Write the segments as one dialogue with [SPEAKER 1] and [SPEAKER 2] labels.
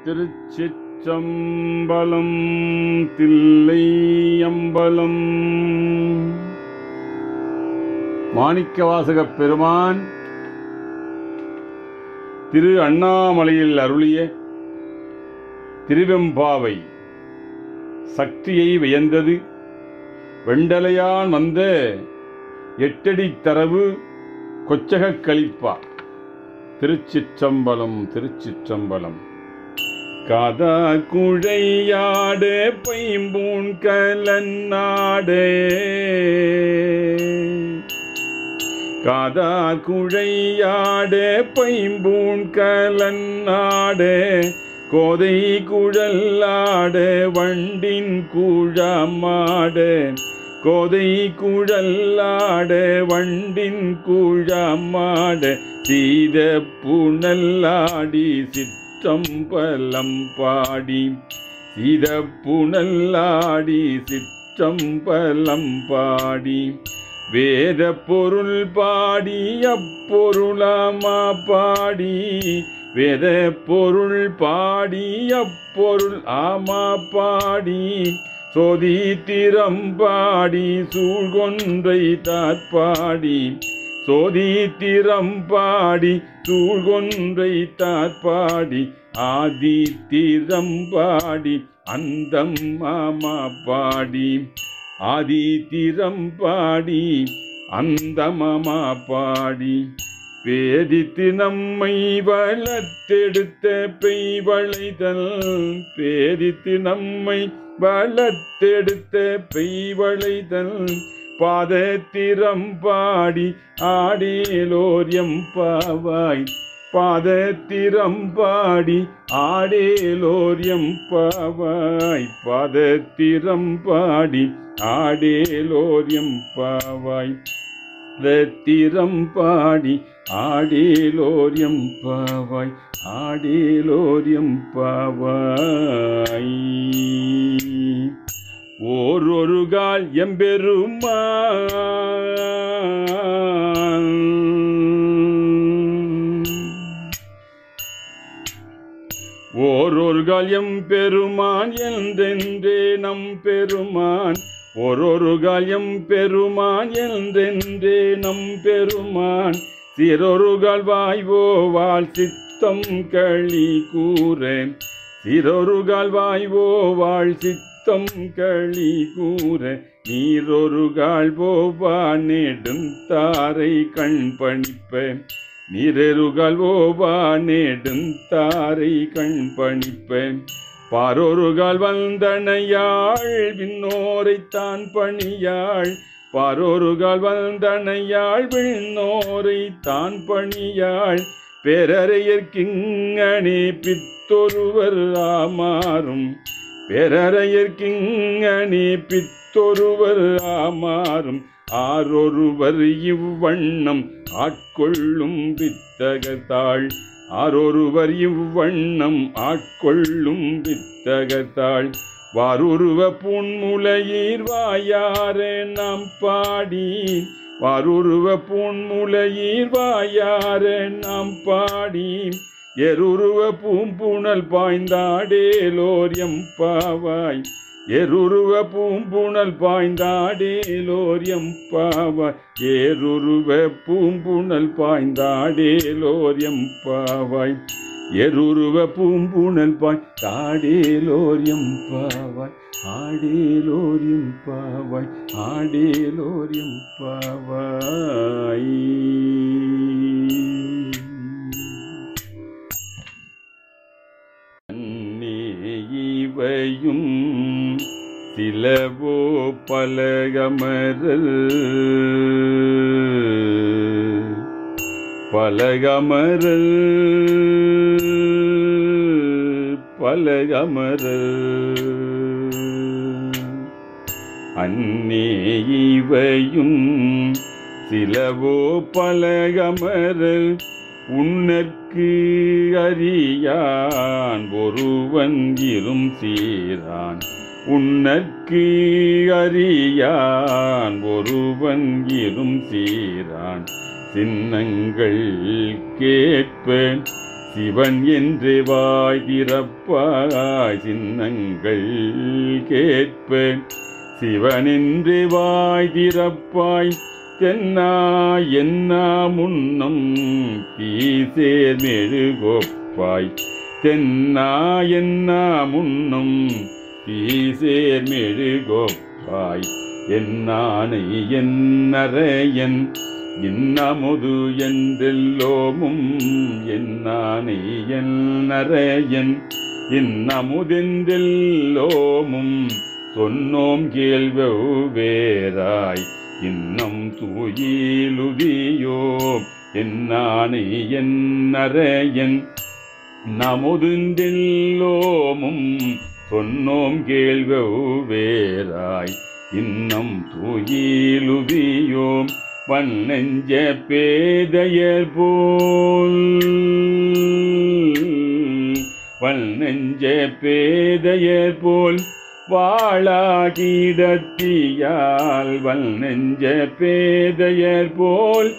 [SPEAKER 1] திருச்சிற்றம்பலம் தில்லையம்பலம். மாணிக்கவாசகப் பெருமான் திரு அண்ணாமலையில் அருளிய திருவெம்பாவை சக்தியை வியந்தது வெண்டலையான் வந்த எட்டடி தரவு கொச்சகக் கலிப்பா. திருச்சிற்றம்பலம் திருச்சிற்றம்பலம். காதா குழையாடு பைம்பூன் கலன்னாடு, காதா குழையாடு பைம்பூன் கலன்னாடு, கோதை குழல்லாடு வண்டின் கூழமாடு, கோதை குழல்லாடு வண்டின் கூழமாடு, சீத புனல்லாடி சிற்றம்பலம் பாடி, சீத புனல்லாடி சிற்றம்பலம் பாடி, வேத பொருள் பாடி அப்பொருளாமா பாடி, வேத பொருள் பாடி அப்பொருள் ஆமா பாடி, சோதித்திரம் பாடி சூழ்கொன்றை தாற்பாடி, சோதித்திரம் பாடி சூழ்கொன்றை தாற்பாடி, ஆதித்திரம் பாடி அந்தம் மாமா பாடி, ஆதித்திரம் பாடி அந்தமாமா பாடி, பேதித்து நம்மை வளர்த்தெடுத்த பெய்வளைதல், பேதித்து நம்மை வளர்த்தெடுத்த பெய்வளைதல், பாதத்திரம் பாடி ஆடேலோர் எம்பாவாய், பாதத்திரம் பாடி ஆடேலோர் எம்பாவாய், பாதத்திரம் பாடி ஆடேலோர் எம்பாவாய், பாதத்திரம் பாடி ஆடேலோர் எம்பாவாய், ஆடேலோர் எம்பாவாய். ஓரொரு கால் எம்பெருமான், ஓரொரு கால் எம்பெருமான் என்றென்றே நம் பெருமான், ஓரொரு கால் எம்பெருமான் என்றென்றே நம் பெருமான், சிறொரு கால் வாய்வோ வாழ் சித்தம் களி கூற, சிறொரு கால் வாய்வோ வாழ் சித்தம் களி கூற, நீரொரு கால் போவா நெடும் தாரை கண் பணிப்ப, நீரெருகால் போவா நெடும் தாரை கண் பணிப்ப, பாரொருகால் வந்தனையாள் விண்ணோரைத்தான் பணியாள், பாரொருகால் வந்தனையாள் விண்ணோரைத்தான் பணியாள், பேரறையர்க்கிங்கனே பித்தொருவர் ஆமாறும், பேரறையர்க்கிங்கனே பித்தொருவர் ஆமாறும், ஆரொருவர் இவ்வண்ணம் ஆட்கொள்ளும் வித்தகத்தாள், ஆரொருவர் இவ்வண்ணம் ஆட்கொள்ளும் வித்தகத்தாள், வாருருவ பூன்முலையீர் வாயார நாம் பாடி, வாருருவ பூன்முலையீர் வாயார நாம் பாடி, எருருவ பூம்புணல் பாய்ந்தாடேலோர் எம்பாவாய், எருருவ பூம்புணல் பாய்ந்தாடேலோர் எம்பாவாய், ஏருருவ பூம்புணல் பாய்ந்தாடேலோர் எம்பாவாய், எருருவ பூம்புணல் பாய்ந்தாடேலோர் எம்பாவாய், ஆடேலோர் எம்பாவாய், ஆடேலோர் எம்பாவாய். இவையும் சிலவோ பலகமரல், பலகமரல் பலகமரல், அன்னே இவையும் சிலவோ பலகமரல், உன்னற்கு அறியான் ஒருவன் இரும் சீரான், உன்னற்கு அறியான் ஒருவன் இரும் சீரான், சின்னங்கள் கேட்ப சிவன் என்று வாய் திறப்பாய் சின்னங்கள் கேட்ப சிவன் என்று வாய் திறப்பாய் தென்னா என்னா முன்னம் தீசேர் மெழுகொப்பாய் தென்னா என்னா முன்னம் தீசேர் மெழுகொப்பாய் என்னானை என்னறையன் இன்னமுது என்றெல்லோமும் என்னானை என்னறையன் இன்னமுதென்றெல்லோமும் சொன்னோம் கேள்வெவ்வேறாய் இன்னம் தூயிலுதியோ என்னானை என்னறையன் நமதுண்டெல்லோமும் சொன்னோம் கேள்வெவ்வேறாய் இன்னம் தூயிலுதியோம் வன்னெஞ்ச பேதையர் போல் வன்னெஞ்ச பேதையர் போல் வாழாகிடத்தியால் வன்னெஞ்ச பேதையர் போல்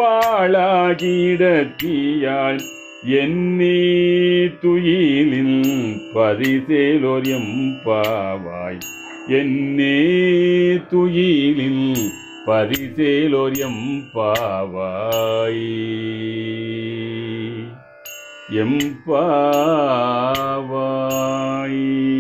[SPEAKER 1] வாழாகிடத்தியால் என்னே துயிலில் பரிசேலோர் எம்பாவாய் என்னே துயிலில் பரிசேலோர் எம்பாவாய் எம்பாவாய்.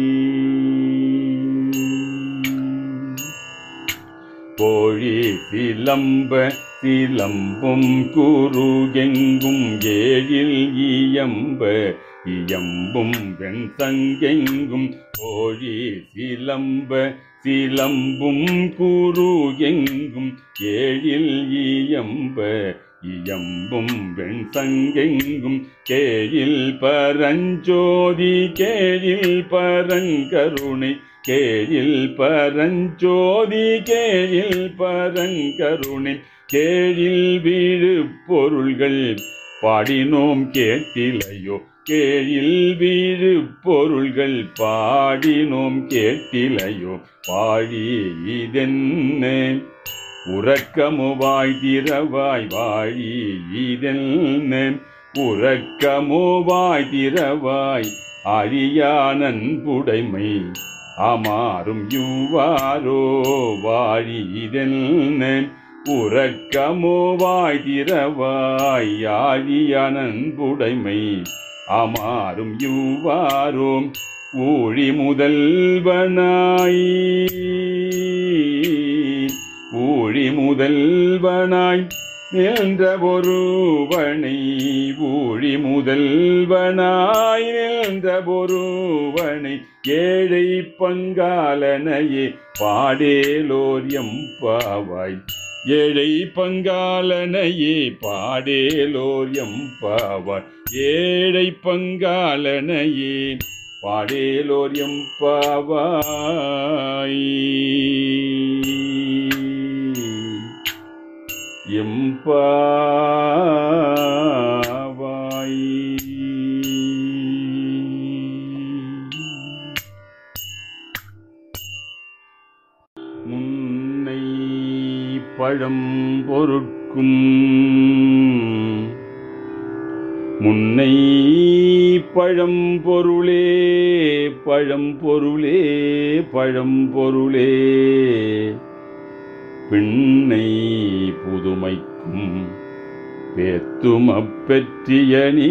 [SPEAKER 1] கோழி சிலம்ப சிலம்பும் குருகெங்கும் ஏழில் இயம்ப இயம்பும் வெண்சங்கெங்கும் கோழி சிலம்ப சிலம்பும் குருகெங்கும் ஏழில் இயம்ப இயம்பும் வெண்சங்கெங்கும் கேழில் பரஞ்சோதி கேழில் பரங்கருணை கேழில் பரஞ்சோதி கேழில் பரங்கருணை கேழில் வீழு பொருள்கள் பாடினோம் கேட்டிலையோ கேழில் வீழு பொருள்கள் பாடினோம் கேட்டிலையோ பாடி இதென்ன உறக்கமுவாய் திரவாய் வாழி இதென்ன உறக்கமுவாய் திரவாய் அரியானன் புடைமை அமாறும் யுவாரோ வாழி இதென்ன உறக்கமுவாய் திரவாய் ஆழியானன் புடைமை அமாறும் யுவாரோ ஊழி முதல்வனாய் ஊழி முதல்வனாய் நின்ற ஒருவனை ஊழி முதல்வனாய் நின்ற ஒருவனை ஏழை பங்காலனையே பாடேலோர் எம்பாவாய் ஏழை பங்காலனையே பாடேலோர் எம்பாவாய் ஏழை பங்காலனையே பாடேலோர் எம்பாவாய் எம்பாவாய். முன்னை பழம் பொருட்கும் முன்னை பழம் பொருளே பழம் பொருளே பழம் பொருளே பின்னை புதுமைக்கும் பேத்தும் அப்பெற்றியனி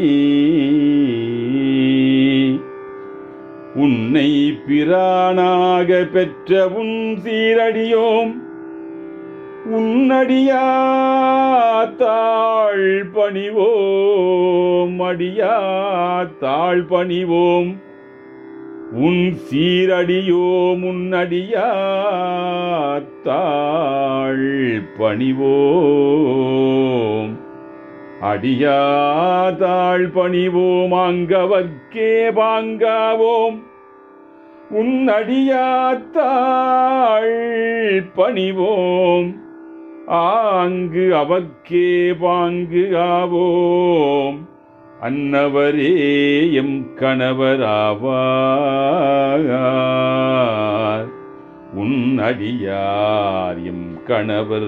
[SPEAKER 1] உன்னை பிரானாக பெற்ற உன் சீரடியோம் உன்னடியாத்தாள் பணிவோம் அடியாத்தாள் பணிவோம் உன் சீரடியோம் உன்னடியாத்தாள் பணிவோம் அடியாத்தாள் பணிவோம் அங்கவர்க்கே பாங்காவோம் உன் அடியாத்தாள் பணிவோம் ஆங்கு அவர்க்கே பாங்கு ஆவோம் அன்னவரே எம் கணவராவார் உன் அடியார் எம் கணவர்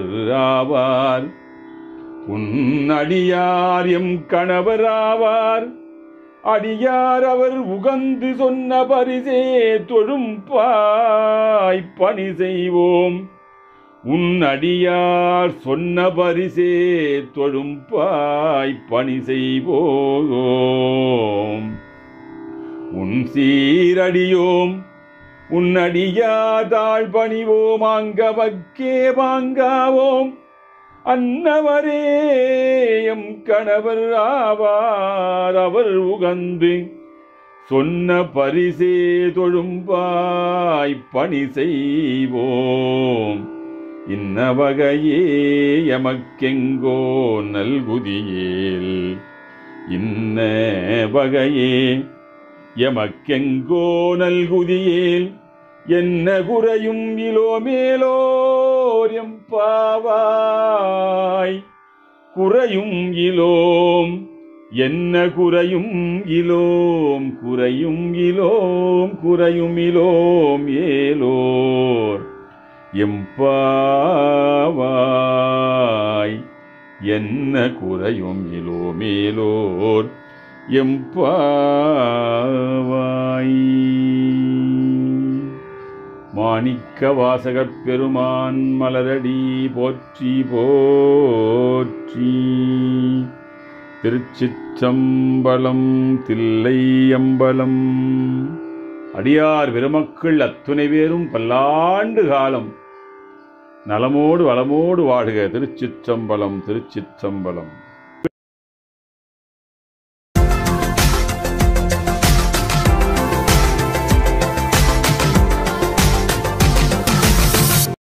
[SPEAKER 1] ஆவார் உன் அடியார் எம் கணவராவார் அடியார் அவர் உகந்து சொன்ன பரிசே தொழும்பாய் பணி செய்வோம். உன் அடியார் சொன்ன பரிசே தொழும்பாய் பணி செய்வோம். உன் சீரடியோம் உன் அடியாதாள் பணிவோம். ஆங்கவக்கே வாங்காவோம். அன்னவரே எம் கணவர் ஆவார். அவர் உகந்து சொன்ன பரிசே தொழும்பாய் பணி செய்வோம். இன்ன வகையே எமக்கெங்கோ நல்குதியேல். இன்ன வகையே எமக்கெங்கோ நல்குதியேல். என்ன குறையும் இலோமேலோர் எம்பாவாய். குறையும் இலோம் என்ன குறையும் இலோம். குறையும் இலோம் குறையும் இலோம் ஏலோர் எம்பாவாய். என்ன குறையும் இலோமேலோர் எம்பாவாய். மாணிக்க வாசகப் பெருமான் மலரடி போற்றி போற்றி. திருச்சிற்றம்பலம். தில்லை அம்பலம். அடியார் பெருமக்கள் அத்துணை பேரும் பல்லாண்டு காலம் நலமோடு வளமோடு வாழ்க. திருச்சிற்றம்பலம் திருச்சிற்றம்பலம்.